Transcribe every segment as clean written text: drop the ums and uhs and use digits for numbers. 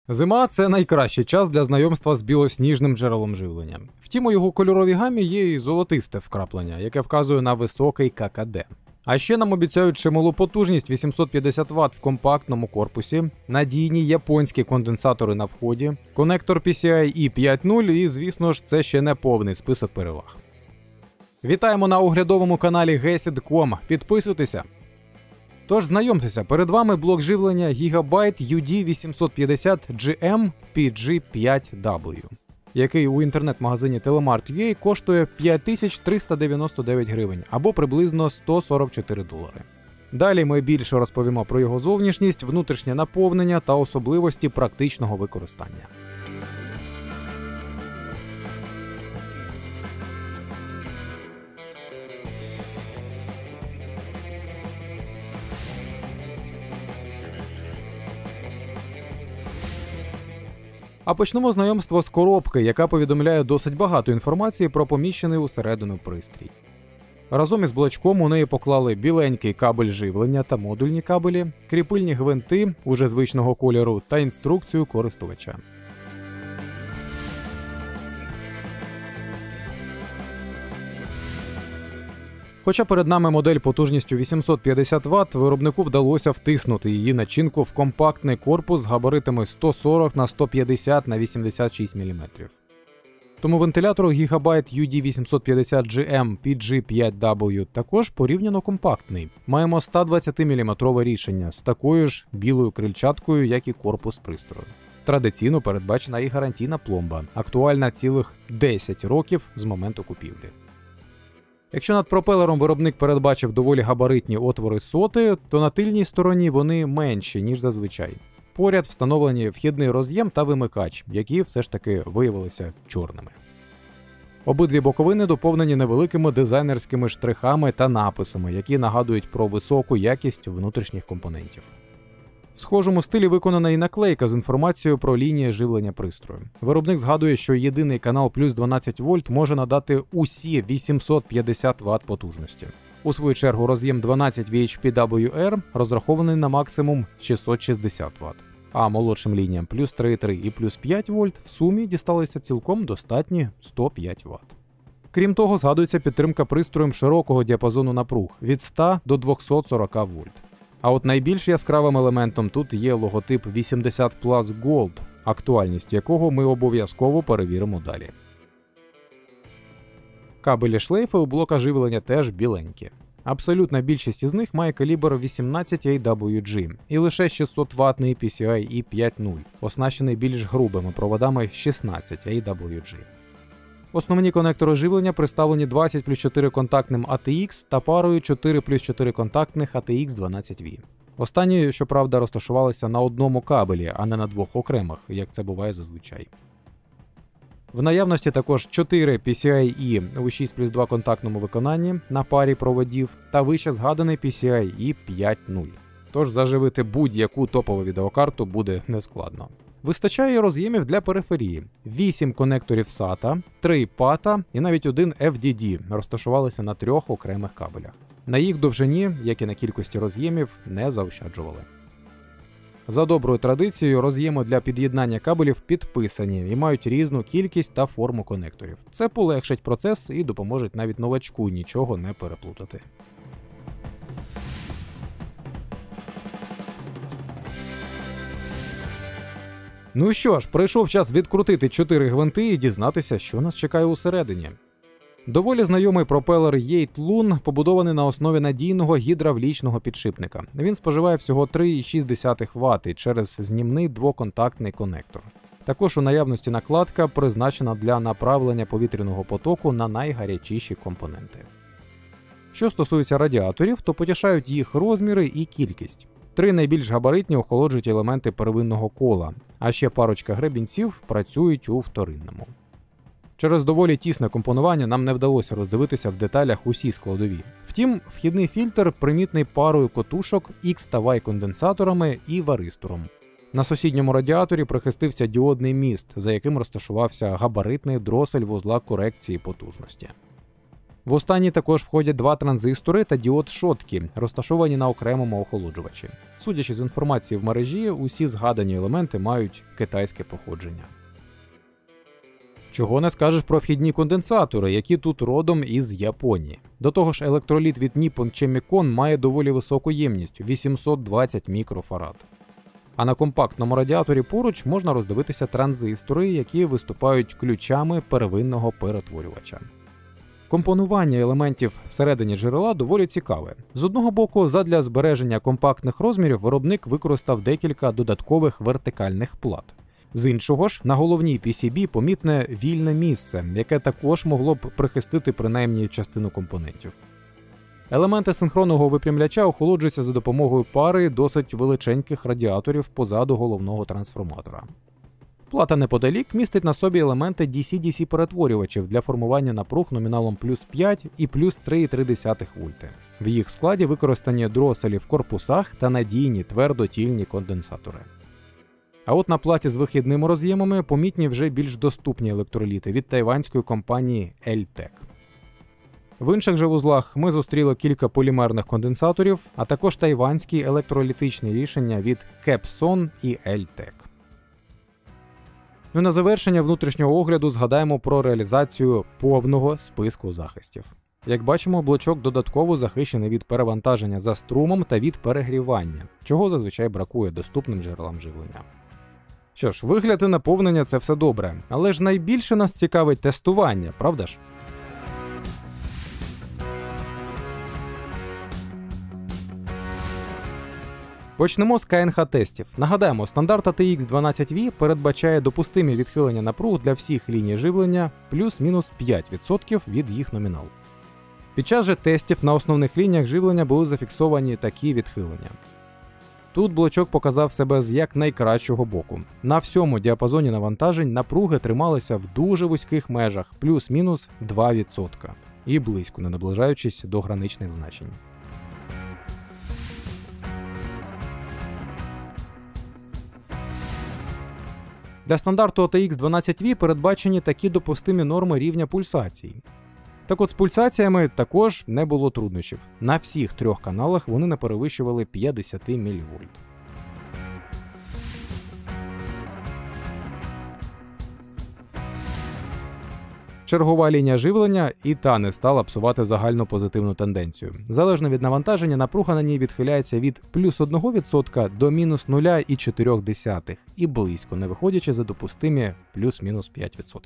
Зима – це найкращий час для знайомства з білосніжним джерелом живлення. Втім, у його кольоровій гамі є і золотисте вкраплення, яке вказує на високий ККД. А ще нам обіцяють чималу потужність 850 Вт в компактному корпусі, надійні японські конденсатори на вході, конектор PCIe 5.0 і, звісно ж, це ще не повний список переваг. Вітаємо на оглядовому каналі Gesit.com. Підписуйтеся! Тож знайомтеся, перед вами блок живлення Gigabyte UD850GM PG5W, який у інтернет-магазині Telemart.ua коштує 5399 гривень або приблизно 144 долари. Далі ми більше розповімо про його зовнішність, внутрішнє наповнення та особливості практичного використання. А почнемо знайомство з коробки, яка повідомляє досить багато інформації про поміщений усередину пристрій. Разом із блочком у неї поклали біленький кабель живлення та модульні кабелі, кріпильні гвинти уже звичного кольору та інструкцію користувача. Хоча перед нами модель потужністю 850 Вт, виробнику вдалося втиснути її начинку в компактний корпус з габаритами 140 на 150 на 86 мм. Тому вентилятору Gigabyte UD850GM PG5W також порівняно компактний. Маємо 120 мм рішення з такою ж білою крильчаткою, як і корпус пристрою. Традиційно передбачена і гарантійна пломба, актуальна цілих 10 років з моменту купівлі. Якщо над пропелером виробник передбачив доволі габаритні отвори соти, то на тильній стороні вони менші, ніж зазвичай. Поряд встановлені вхідний роз'єм та вимикач, які все ж таки виявилися чорними. Обидві боковини доповнені невеликими дизайнерськими штрихами та написами, які нагадують про високу якість внутрішніх компонентів. В схожому стилі виконана і наклейка з інформацією про лінії живлення пристрою. Виробник згадує, що єдиний канал плюс 12 вольт може надати усі 850 Вт потужності. У свою чергу роз'єм 12 VHPWR розрахований на максимум 660 Вт. А молодшим лініям плюс 3,3 і плюс 5 вольт в сумі дісталися цілком достатні 105 Вт. Крім того, згадується підтримка пристроєм широкого діапазону напруг від 100 до 240 вольт. А от найбільш яскравим елементом тут є логотип 80 Plus Gold, актуальність якого ми обов'язково перевіримо далі. Кабелі шлейфи у блока живлення теж біленькі. Абсолютна більшість із них має калібр 18 AWG і лише 600 ваттний PCIe 5.0, оснащений більш грубими проводами 16 AWG. Основні конектори живлення представлені 20 плюс 4 контактним ATX та парою 4 плюс 4 контактних ATX 12V. Останні, щоправда, розташувалися на одному кабелі, а не на двох окремих, як це буває зазвичай. В наявності також 4 PCIe у 6 плюс 2 контактному виконанні на парі проводів та вище згаданий PCIe 5.0. Тож заживити будь-яку топову відеокарту буде нескладно. Вистачає роз'ємів для периферії. 8 конекторів SATA, 3 PATA і навіть один FDD розташувалися на 3 окремих кабелях. На їх довжині, як і на кількості роз'ємів, не заощаджували. За доброю традицією, роз'єми для під'єднання кабелів підписані і мають різну кількість та форму конекторів. Це полегшить процес і допоможе навіть новачку нічого не переплутати. Ну що ж, прийшов час відкрутити 4 гвинти і дізнатися, що нас чекає усередині. Доволі знайомий пропелер Yate-Loon побудований на основі надійного гідравлічного підшипника. Він споживає всього 3,6 Вт через знімний двоконтактний конектор. Також у наявності накладка призначена для направлення повітряного потоку на найгарячіші компоненти. Що стосується радіаторів, то потішають їх розміри і кількість. 3 найбільш габаритні охолоджують елементи первинного кола, а ще парочка гребінців працюють у вторинному. Через доволі тісне компонування нам не вдалося роздивитися в деталях усі складові. Втім, вхідний фільтр примітний парою котушок X та Y конденсаторами і варистором. На сусідньому радіаторі прихистився діодний міст, за яким розташувався габаритний дросель вузла корекції потужності. В останній також входять два транзистори та діод Шоткі, розташовані на окремому охолоджувачі. Судячи з інформації в мережі, усі згадані елементи мають китайське походження. Чого не скажеш про вхідні конденсатори, які тут родом із Японії. До того ж, електроліт від Nippon Chemicon має доволі високу ємність – 820 мікрофарад. А на компактному радіаторі поруч можна роздивитися транзистори, які виступають ключами первинного перетворювача. Компонування елементів всередині джерела доволі цікаве. З одного боку, задля збереження компактних розмірів виробник використав декілька додаткових вертикальних плат. З іншого ж, на головній PCB помітне вільне місце, яке також могло б прихистити принаймні частину компонентів. Елементи синхронного випрямляча охолоджуються за допомогою пари досить величеньких радіаторів позаду головного трансформатора. Плата неподалік містить на собі елементи DC-DC перетворювачів для формування напруг номіналом плюс 5 і плюс 3,3 вольти. В їх складі використані дроселі в корпусах та надійні твердотільні конденсатори. А от на платі з вихідними роз'ємами помітні вже більш доступні електроліти від тайванської компанії Eltec. В інших же вузлах ми зустріли кілька полімерних конденсаторів, а також тайванські електролітичні рішення від Capson і Eltec. Ну і на завершення внутрішнього огляду згадаємо про реалізацію повного списку захистів. Як бачимо, блочок додатково захищений від перевантаження за струмом та від перегрівання, чого зазвичай бракує доступним джерелам живлення. Що ж, вигляд і наповнення – це все добре, але ж найбільше нас цікавить тестування, правда ж? Почнемо з КНХ-тестів. Нагадаємо, стандарт ATX 12V передбачає допустимі відхилення напруг для всіх ліній живлення плюс-мінус 5% від їх номіналу. Під час же тестів на основних лініях живлення були зафіксовані такі відхилення. Тут блочок показав себе з якнайкращого боку. На всьому діапазоні навантажень напруги трималися в дуже вузьких межах плюс-мінус 2% і близько не наближаючись до граничних значень. Для стандарту ATX 12V передбачені такі допустимі норми рівня пульсацій. Так от з пульсаціями також не було труднощів. На всіх трьох каналах вони не перевищували 50 мВ. Чергова лінія живлення і та не стала псувати загальну позитивну тенденцію. Залежно від навантаження, напруга на ній відхиляється від плюс 1% до мінус 0,4 і близько, не виходячи за допустимі плюс-мінус 5%.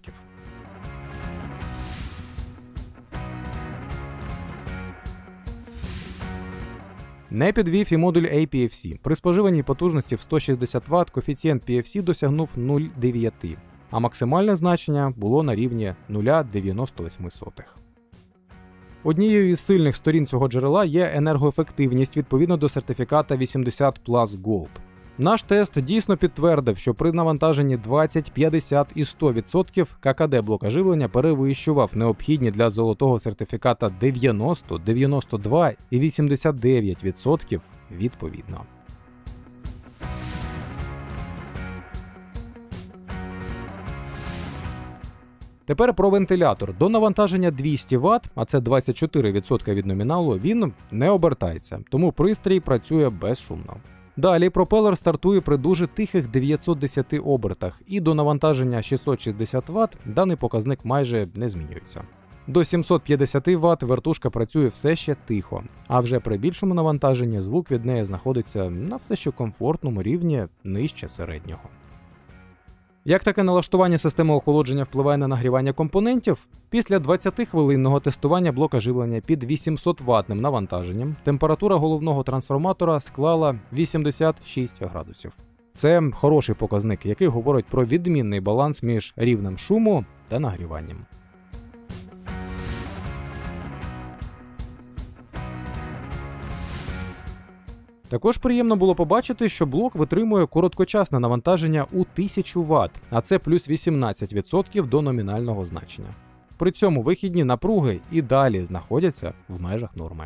Не підвів і модуль APFC. При споживанні потужності в 160 Вт коефіцієнт PFC досягнув 0,9, а максимальне значення було на рівні 0,98. Однією із сильних сторін цього джерела є енергоефективність відповідно до сертифіката 80 Plus Gold. Наш тест дійсно підтвердив, що при навантаженні 20, 50 і 100% ККД блока живлення перевищував необхідні для золотого сертифіката 90, 92 і 89% відповідно. Тепер про вентилятор. До навантаження 200 Вт, а це 24% від номіналу, він не обертається, тому пристрій працює безшумно. Далі пропелер стартує при дуже тихих 910 обертах, і до навантаження 660 Вт даний показник майже не змінюється. До 750 Вт вертушка працює все ще тихо, а вже при більшому навантаженні звук від неї знаходиться на все ще комфортному рівні нижче середнього. Як таке налаштування системи охолодження впливає на нагрівання компонентів? Після 20-хвилинного тестування блока живлення під 800 ваттним навантаженням температура головного трансформатора склала 86 градусів. Це хороший показник, який говорить про відмінний баланс між рівнем шуму та нагріванням. Також приємно було побачити, що блок витримує короткочасне навантаження у 1000 Вт, а це плюс 18% до номінального значення. При цьому вихідні напруги і далі знаходяться в межах норми.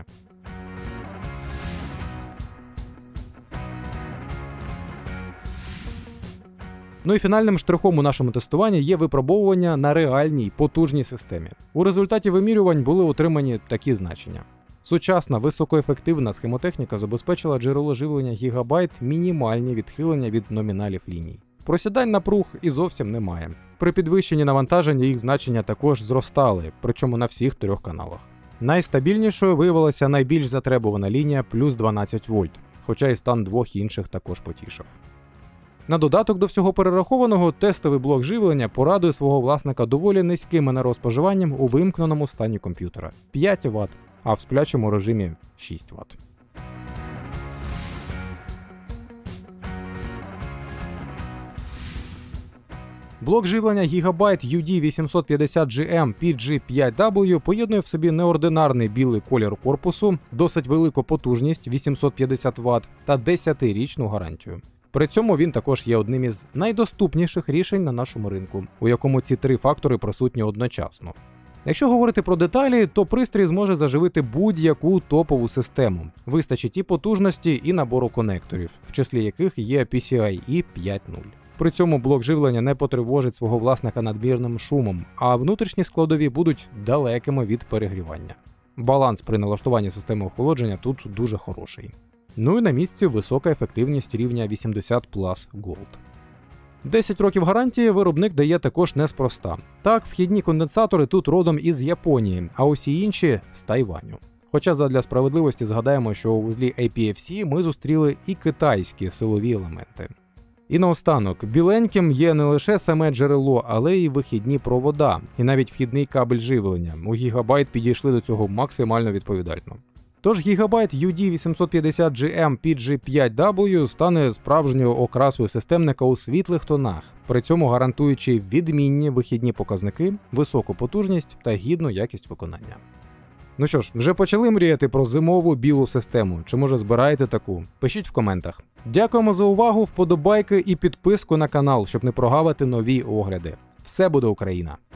Ну і фінальним штрихом у нашому тестуванні є випробовування на реальній потужній системі. У результаті вимірювань були отримані такі значення. Сучасна високоефективна схемотехніка забезпечила джерело живлення Гігабайт мінімальні відхилення від номіналів ліній. Просідань напруг і зовсім немає. При підвищенні навантаження їх значення також зростали, причому на всіх 3 каналах. Найстабільнішою виявилася найбільш затребувана лінія плюс 12 вольт, хоча і стан 2 інших також потішив. На додаток до всього перерахованого, тестовий блок живлення порадує свого власника доволі низьким енергоспоживанням у вимкненому стані комп'ютера – 5 Вт, а в сплячому режимі 6 Вт. Блок живлення Gigabyte UD850GM PG5W поєднує в собі неординарний білий колір корпусу, досить велику потужність 850 Вт та 10-річну гарантію. При цьому він також є одним із найдоступніших рішень на нашому ринку, у якому ці 3 фактори присутні одночасно. Якщо говорити про деталі, то пристрій зможе заживити будь-яку топову систему. Вистачить і потужності, і набору конекторів, в числі яких є PCIe 5.0. При цьому блок живлення не потривожить свого власника надмірним шумом, а внутрішні складові будуть далекими від перегрівання. Баланс при налаштуванні системи охолодження тут дуже хороший. Ну і на місці висока ефективність рівня 80 Plus Gold. 10 років гарантії виробник дає також неспроста. Так, вхідні конденсатори тут родом із Японії, а усі інші – з Тайваню. Хоча задля справедливості згадаємо, що у вузлі APFC ми зустріли і китайські силові елементи. І наостанок, біленьким є не лише саме джерело, але й вихідні провода, і навіть вхідний кабель живлення. У Gigabyte підійшли до цього максимально відповідально. Тож Gigabyte UD850GM PG5W стане справжньою окрасою системника у світлих тонах, при цьому гарантуючи відмінні вихідні показники, високу потужність та гідну якість виконання. Ну що ж, вже почали мріяти про зимову білу систему? Чи може збираєте таку? Пишіть в коментах. Дякуємо за увагу, вподобайки і підписку на канал, щоб не прогавити нові огляди. Все буде Україна!